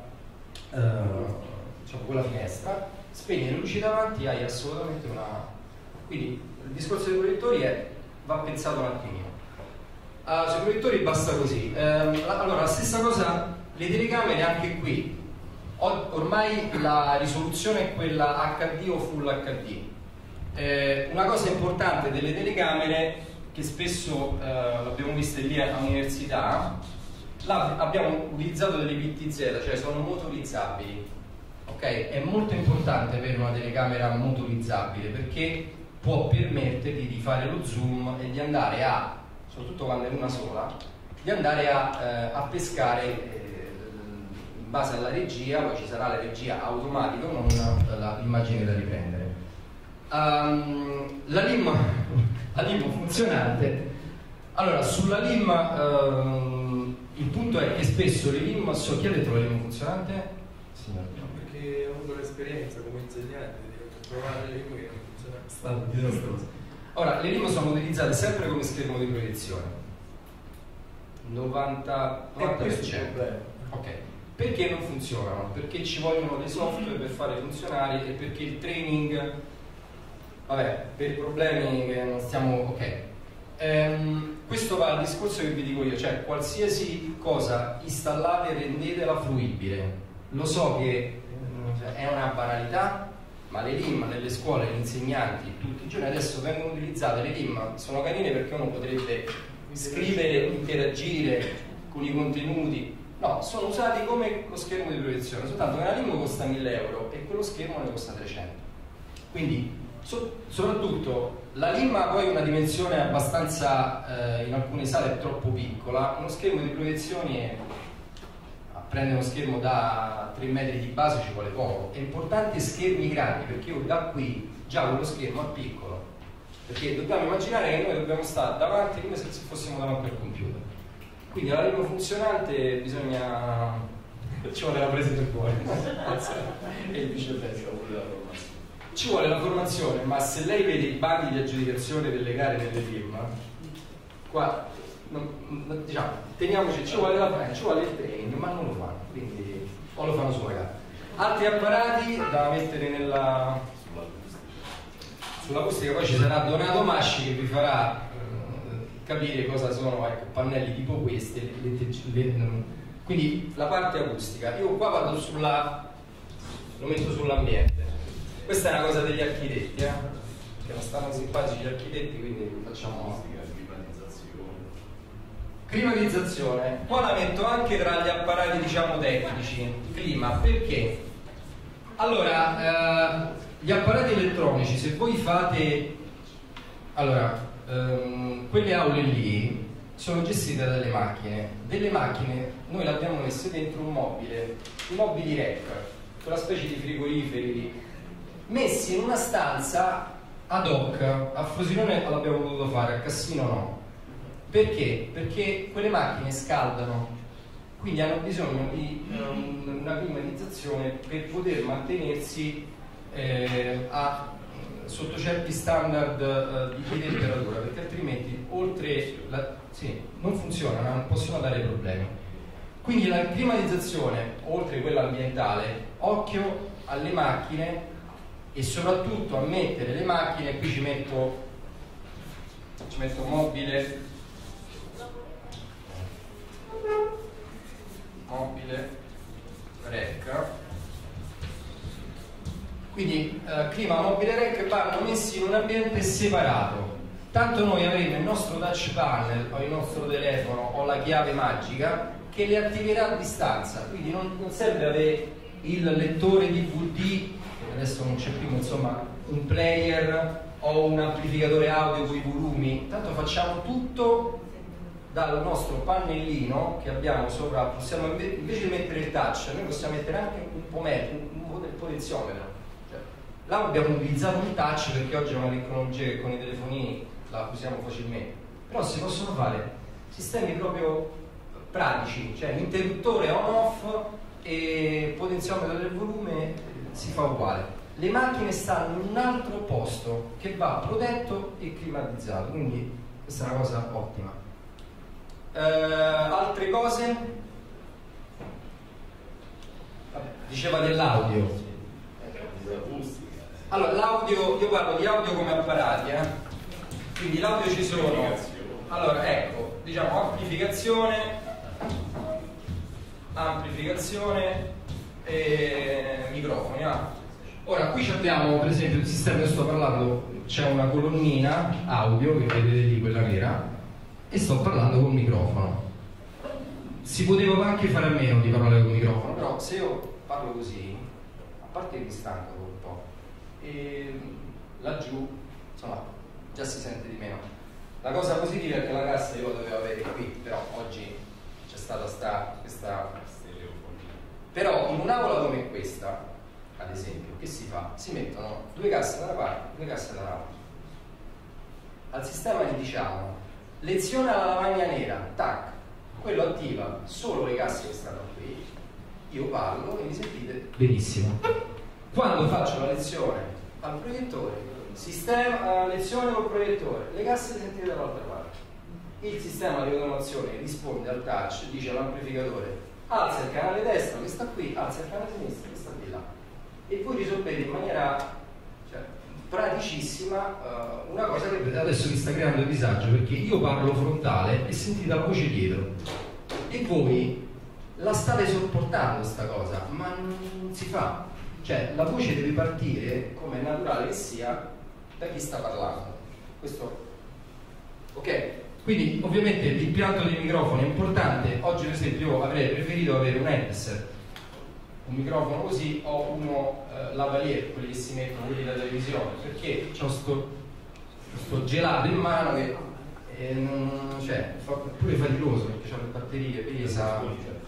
diciamo, quella finestra, spegni le luci davanti, hai assolutamente una. Quindi il discorso dei proiettori va pensato un attimino. Sui proiettori basta così. Allora, la stessa cosa, le telecamere anche qui. Ormai la risoluzione è quella HD o Full HD. Una cosa importante delle telecamere, che spesso l'abbiamo vista lì all'università, abbiamo utilizzato delle PTZ, cioè sono motorizzabili. Okay? È molto importante avere una telecamera motorizzabile perché può permetterti di fare lo zoom e di andare a, soprattutto quando è una sola, di andare a pescare in base alla regia, poi ci sarà la regia automatica, non l'immagine da riprendere. La LIM funzionante. Allora, sulla LIM il punto è che spesso le LIM, chi ha detto la LIM funzionante? Signor. Perché ho avuto l'esperienza come insegnante. provare le lingue, Stato disastroso. Ora, le LIM sono utilizzate sempre come schermo di proiezione. 90%. Ok. Perché non funzionano? Perché ci vogliono dei software per farli funzionare e perché il training, vabbè, per problemi che non stiamo... ok. Questo va al discorso che vi dico io, cioè qualsiasi cosa installate rendetela fruibile. Lo so che è una banalità, ma le LIM nelle scuole, gli insegnanti, tutti i giorni adesso vengono utilizzate. Le LIM sono carine perché uno potrebbe scrivere, interagire con i contenuti. No, sono usati come lo schermo di proiezione, soltanto che una LIM costa 1.000 euro e quello schermo ne costa 300. Quindi soprattutto la LIM ha poi una dimensione abbastanza, in alcune sale troppo piccola. Uno schermo di proiezione, a prendere uno schermo da 3 metri di base ci vuole poco. È importante schermi grandi, perché io da qui già quello schermo è piccolo, perché dobbiamo immaginare che noi dobbiamo stare davanti come se fossimo davanti al computer. Quindi la LIM funzionante bisogna, ci vuole la presa del cuore e il viceversa. Ci vuole la formazione, ma se lei vede i bandi di aggiudicazione delle gare nelle LIM, qua diciamo, teniamoci, ci vuole il training, ma non lo fanno, quindi o lo fanno sulla gara. Altri apparati da mettere sulla acustica, poi ci sarà Donato Masci che vi farà capire cosa sono, ecco, pannelli tipo questi, quindi la parte acustica. Io qua vado lo metto sull'ambiente. Questa è una cosa degli architetti, che non stanno simpatici gli architetti, quindi facciamo climatizzazione. Qua la metto anche tra gli apparati, diciamo, tecnici. Clima, perché? Allora, gli apparati elettronici, se voi fate, allora, quelle aule lì sono gestite dalle macchine. Delle macchine noi le abbiamo messe dentro un mobile, i mobili rack, quella specie di frigoriferi messi in una stanza ad hoc. A Frosinone l'abbiamo potuto fare, a Cassino no. Perché? Perché quelle macchine scaldano, quindi hanno bisogno di una climatizzazione per poter mantenersi sotto certi standard di temperatura, perché altrimenti non funzionano, non possono dare problemi. Quindi la climatizzazione, oltre quella ambientale, occhio alle macchine e soprattutto a mettere le macchine. Qui ci metto mobile rack, quindi clima, mobile rack vanno messi in un ambiente separato, tanto noi avremo il nostro touch panel o il nostro telefono o la chiave magica che le attiverà a distanza, quindi non serve avere il lettore DVD, adesso non c'è più, insomma, un player o un amplificatore audio con i volumi, tanto facciamo tutto dal nostro pannellino che abbiamo sopra. Possiamo, invece di mettere il touch, noi possiamo mettere anche un potenziometro. Cioè, là abbiamo utilizzato un touch perché oggi è una tecnologia che con i telefonini la usiamo facilmente, però si possono fare sistemi proprio pratici, cioè l'interruttore on-off e potenziometro del volume si fa uguale. Le macchine stanno in un altro posto che va protetto e climatizzato, quindi questa è una cosa ottima. Altre cose? Vabbè, diceva dell'audio. Allora, l'audio, io parlo di audio come apparati, quindi l'audio ci sono. Allora, ecco, diciamo amplificazione e microfoni. Ora, qui abbiamo per esempio il sistema che sto parlando, c'è una colonnina audio che vedete lì, quella nera, e sto parlando col microfono. Si poteva anche fare a meno di parlare col microfono, però se io parlo così, a parte che mi stanco un po', e laggiù, insomma, già si sente di meno. La cosa positiva è che la cassa io la dovevo avere qui, però oggi c'è stata questa stereofonia. Però in un'aula come questa, ad esempio, che si fa? Si mettono 2 casse da una parte, 2 casse dall'altra. Al sistema gli diciamo lezione alla lavagna nera, tac, quello attiva solo le casse che stanno qui, io parlo e mi sentite benissimo. Quando faccio la lezione al proiettore, sistema, lezione col proiettore, le casse sentite dall'altra parte. Il sistema di automazione risponde al touch, dice all'amplificatore alza il canale destro che sta qui, alza il canale sinistro che sta di là, e voi risolvete in maniera praticissima una cosa che adesso vi sta creando disagio, perché io parlo frontale e sentite la voce dietro e voi la state sopportando sta cosa, ma non si fa, cioè la voce deve partire come è naturale che sia da chi sta parlando. Questo ok? Quindi ovviamente l'impianto dei microfoni è importante. Oggi per esempio io avrei preferito avere un headset, un microfono così, o uno lavalier, quelli che si mettono, quelli da televisione, perché ho sto gelato in mano che cioè, fa pure faticoso, perché ho le batterie, pesa.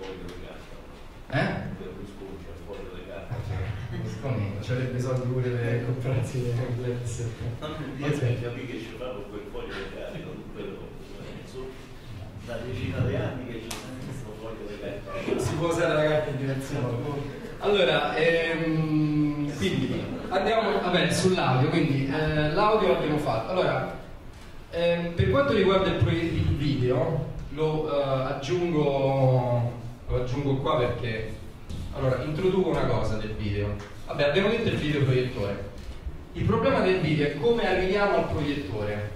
Berlusconi c'avrebbe soldi pure per comprarsi l'headset. Non mi dice capire che ci fa con quel foglio di carta, da decina di anni che c'è sempre questo foglio di carta. Si può usare la carta in diversi modi. Allora, quindi andiamo sull'audio, quindi l'audio l'abbiamo fatto. Allora, per quanto riguarda il video, lo aggiungo qua perché allora introduco una cosa del video. Vabbè, abbiamo detto il video proiettore. Il problema del video è come arriviamo al proiettore.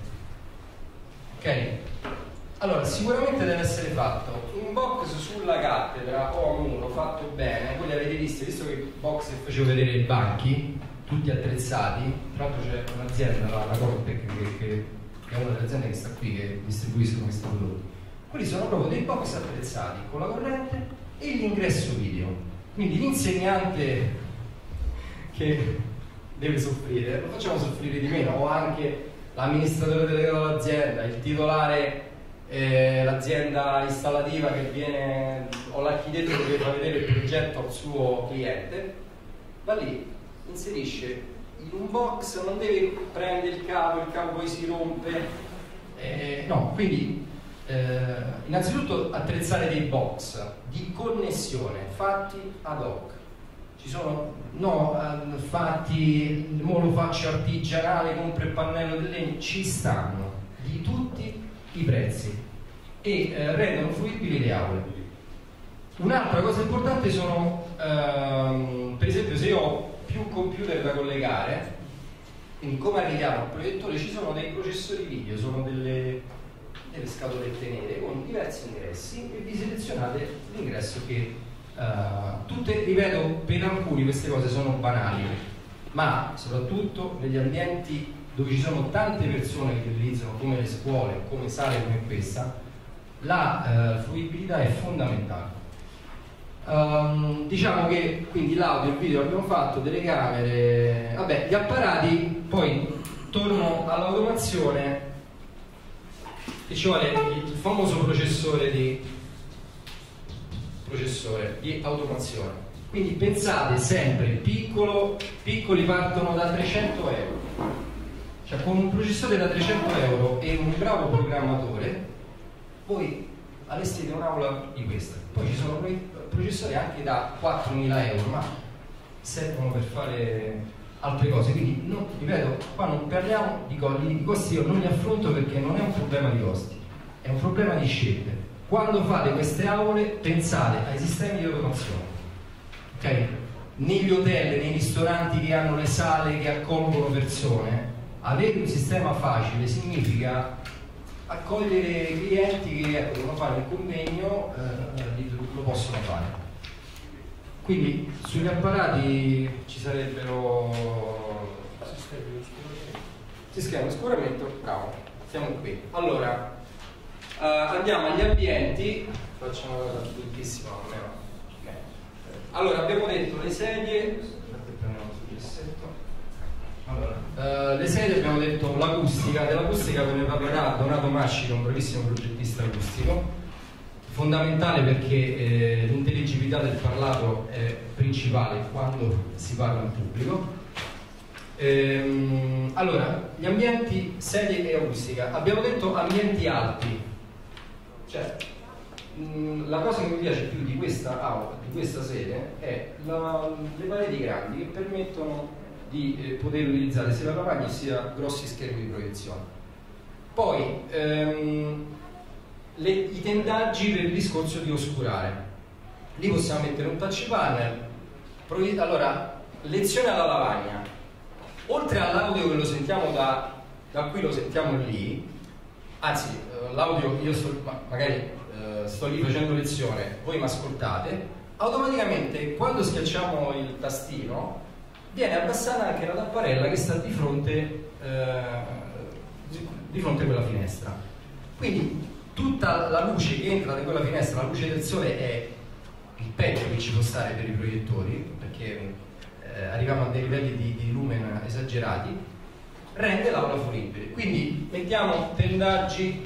Ok? Allora, sicuramente deve essere fatto un box sulla cattedra o a muro fatto bene. Voi li avete visto che box che facevo vedere i banchi, tutti attrezzati. Tra l'altro c'è un'azienda, la Cortec, che è una delle aziende che sta qui, che distribuiscono questi prodotti. Quelli sono proprio dei box attrezzati con la corrente e l'ingresso video. Quindi l'insegnante che deve soffrire, lo facciamo soffrire di meno, o anche l'amministratore delegato dell'azienda, il titolare, l'azienda installativa che viene, o l'architetto che deve far vedere il progetto al suo cliente, va lì, inserisce in un box, non deve prendere il cavo poi si rompe, no, quindi innanzitutto attrezzare dei box di connessione fatti ad hoc. Ci sono fatti, lo faccio artigianale, compro il pannello del legno, ci stanno di tutti i prezzi e rendono fruibili le aule. Un'altra cosa importante sono per esempio se io ho più computer da collegare, quindi come arriviamo al proiettore, ci sono dei processori video, sono delle scatolette nere con diversi ingressi e vi selezionate l'ingresso che tutte, ripeto, per alcuni queste cose sono banali, ma soprattutto negli ambienti dove ci sono tante persone che utilizzano, come le scuole o come sale come questa, la fruibilità è fondamentale. Diciamo che quindi l'audio e il video abbiamo fatto, delle camere, vabbè, gli apparati, poi torno all'automazione, che ci vuole il famoso processore di automazione. Quindi pensate sempre, piccoli partono da 300 euro, cioè con un processore da 300 euro e un bravo programmatore voi allestite un'aula di questa. Poi ci sono processori anche da 4.000 euro, ma servono per fare altre cose, quindi no, ripeto, qua non parliamo di costi, io non li affronto perché non è un problema di costi, è un problema di scelte. Quando fate queste aule pensate ai sistemi di automazione, ok? Negli hotel, nei ristoranti che hanno le sale che accolgono persone, avere un sistema facile significa accogliere clienti che devono fare un convegno, lo possono fare. Quindi sugli apparati ci sarebbero sistema di scuramento, bravo, siamo qui. Allora andiamo agli ambienti, facciamo una cosa bruttissima. Allora abbiamo detto le sedie, allora, le sedie, abbiamo detto l'acustica. Dell'acustica ve ne parlerà Donato Masci, che è un bravissimo progettista acustico, fondamentale perché l'intelligibilità del parlato è principale quando si parla in pubblico. Allora, gli ambienti, sedie e acustica. Abbiamo detto ambienti alti, cioè la cosa che mi piace più di questa aula, di questa sede, è le pareti grandi che permettono di poter utilizzare sia la lavagna sia grossi schermi di proiezione. Poi i tendaggi per il discorso di oscurare. Lì possiamo mettere un touch panel. Allora, lezione alla lavagna. Oltre all'audio che lo sentiamo da qui, lo sentiamo lì, anzi l'audio io magari sto lì facendo lezione, voi mi ascoltate, automaticamente quando schiacciamo il tastino viene abbassata anche la tapparella che sta di fronte a quella finestra. Quindi tutta la luce che entra da quella finestra, la luce del sole, è il peggio che ci può stare per i proiettori, perché arriviamo a dei livelli di lumen esagerati, rende l'aula fruibile. Quindi mettiamo tendaggi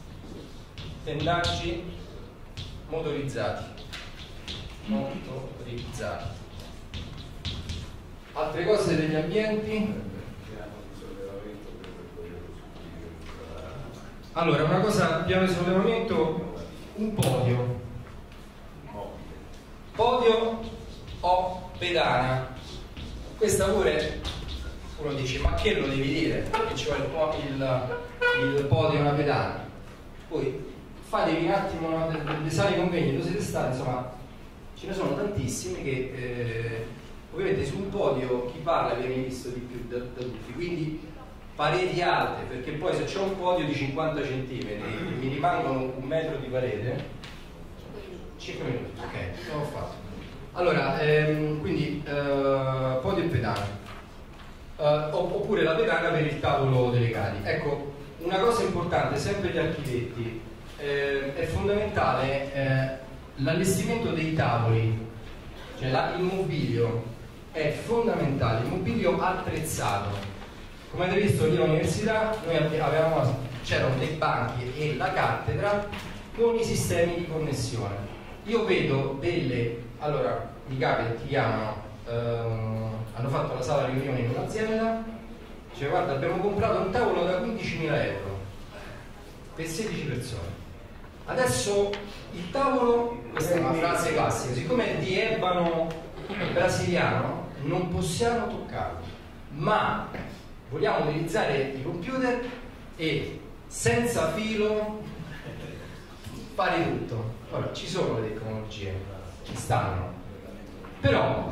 motorizzati. Altre cose degli ambienti. Allora, una cosa, piano di sollevamento, un podio o pedana. Questa pure uno dice, ma che lo devi dire? Che ci vuole il podio e una pedana. Poi fatevi un attimo delle sale convegni dove siete stati, insomma ce ne sono tantissime che ovviamente su un podio chi parla viene visto di più da tutti, quindi pareti alte, perché poi se c'è un podio di 50 cm e mi rimangono un metro di parete, 5 minuti, ok, l'ho fatto. Allora, quindi podio e pedana. Oppure la pedana per il tavolo delle cali. Ecco, una cosa importante, sempre gli architetti, è fondamentale l'allestimento dei tavoli, cioè il mobilio è fondamentale, il mobilio attrezzato. Come avete visto lì all'università c'erano dei banchi e la cattedra con i sistemi di connessione. Io vedo allora i capi ti chiamano, hanno fatto la sala riunione in un'azienda, dice guarda abbiamo comprato un tavolo da 15.000 euro per 16 persone, adesso il tavolo, questa è una frase classica, siccome è di ebano brasiliano non possiamo toccarlo, ma vogliamo utilizzare i computer e senza filo fare tutto. Ora ci sono le tecnologie, ci stanno, però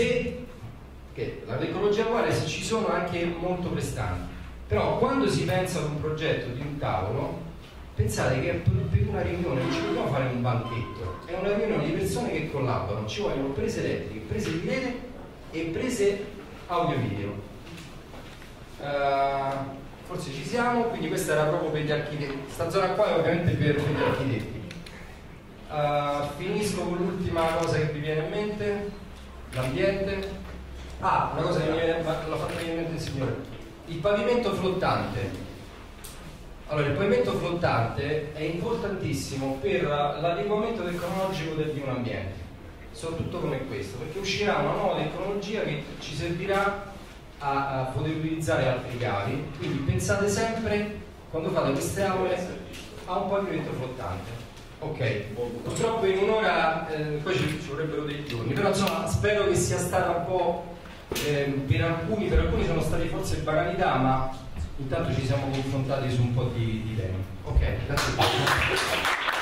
la tecnologia uguale se ci sono anche molto prestanti, però quando si pensa ad un progetto di un tavolo, pensate che per una riunione non ci dobbiamo fare un banchetto, è una riunione di persone che collaborano, ci vogliono prese elettriche, prese di rete e prese audio-video. Forse ci siamo, quindi questa era proprio per gli architetti, sta zona qua è ovviamente per gli architetti. Finisco con l'ultima cosa che vi viene in mente, l'ambiente. Una cosa che mi viene, l'ha fatta venire in mente il signore, il pavimento flottante. Allora, il pavimento flottante è importantissimo per l'adeguamento tecnologico di un ambiente, soprattutto come questo, perché uscirà una nuova tecnologia che ci servirà a poter utilizzare altri cavi, quindi pensate sempre, quando fate queste aule, a un pavimento flottante. Ok, purtroppo in un'ora poi ci vorrebbero dei giorni, però insomma spero che sia stata un po' per alcuni sono stati forse banalità, ma intanto ci siamo confrontati su un po' di temi. Ok, grazie.